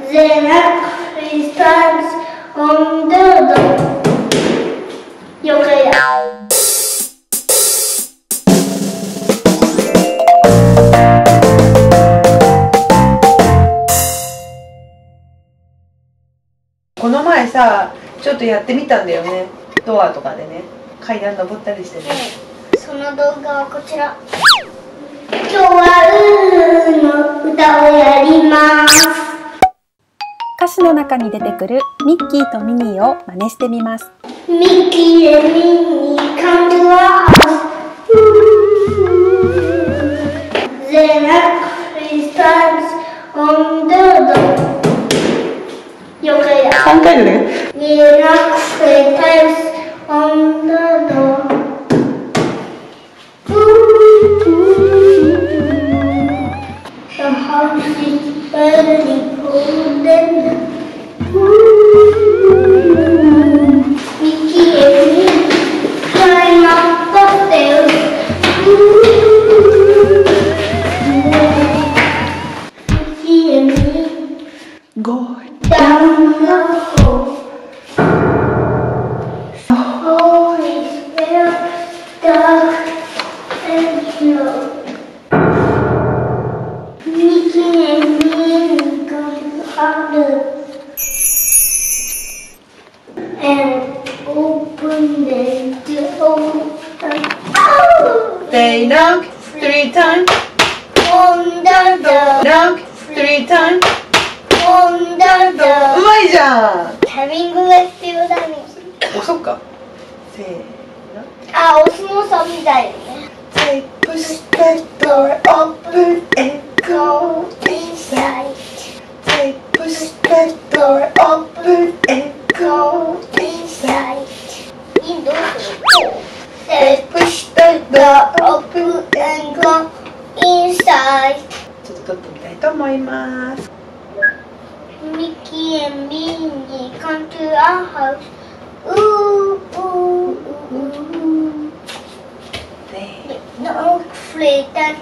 The knock stands on the door. 了解だ。 この前さ、ちょっとやってみたんだよね。ドアとかでね、階段登ったりしてね。 その動画はこちら。今日はの歌をやります。 歌詞の中に出てくるミッキーとミニーを真似してみます。 ミッキーでミニー come to our house. The knock stands on the door. 了解だ。 3回でね。 The knock stands on the door. The house is burning golden. Mickey and me climb up the stairs. Mickey and me Go down the hall. The hall is very dark and slow. Mickey and me go harder and open the door. They knock 3 times. On the door. Knock 3 times. On the う door. まいじゃん。 タイミングが必要だね。 お、そっか。せーの。 あ、お相撲さんみたいよね。 They push the door open and go inside. They push the door open and go inside. インドすると They push the door open and go inside. ちょっと撮ってみたいと思います。 Mickey and Minnie come to our house. Ooh, ooh, ooh, ooh. They No flitter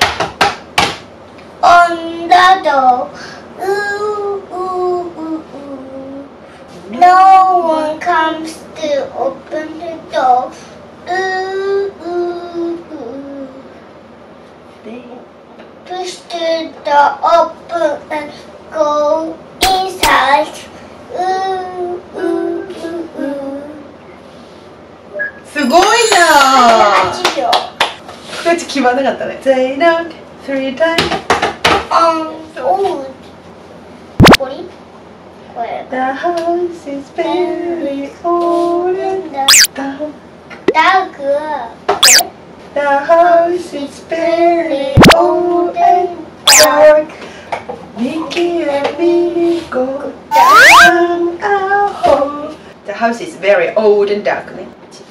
on the door. Ooh, ooh, ooh, ooh. No one comes to open the door. Ooh, ooh, ooh. they Push the door open and go inside. Ooh, ooh, ooh, ooh. すごいじゃん。 8秒。 こっち決まんなかったね。They knock 3 times. Oh. これこれ。 The house is very old and dark. ダーク。 The house is very old and dark. Mickey and Minnie go down our hall. The house is very old and dark ね。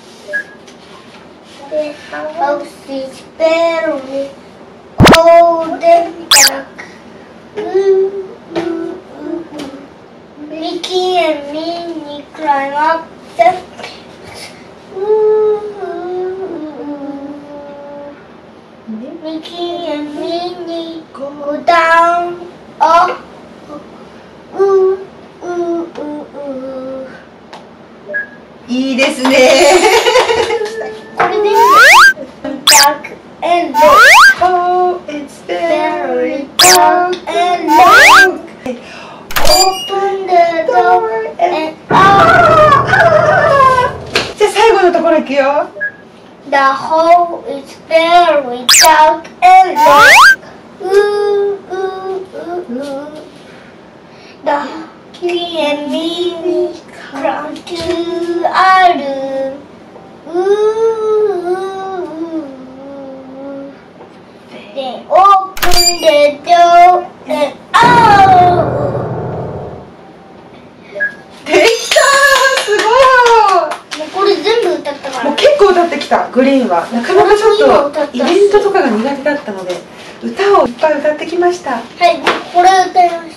The house is very old and dark. Ooh, ooh, ooh, ooh. Mickey and Minnie climb up the stairs. Ooh, ooh, ooh. Mickey and Minnie go down. Oh, ooh, ooh, ooh, ooh. いいですね。 これで dark and dark. Oh, it's very Very dark and dark. Open the door and out. じゃあ最後のところ行くよ。 The hall is very dark and dark. Ooh, ooh, ooh, ooh. The key and Minnie come to our room. Ooh, ooh, ooh. They open the door and out. できたー、すごもうこれ全部歌ったかい。 ら。 もう結構歌ってきた。グリーンはなかなかちょっとイベントとかが苦手だったので歌をいっぱい歌ってきました。 はい、これ歌いました。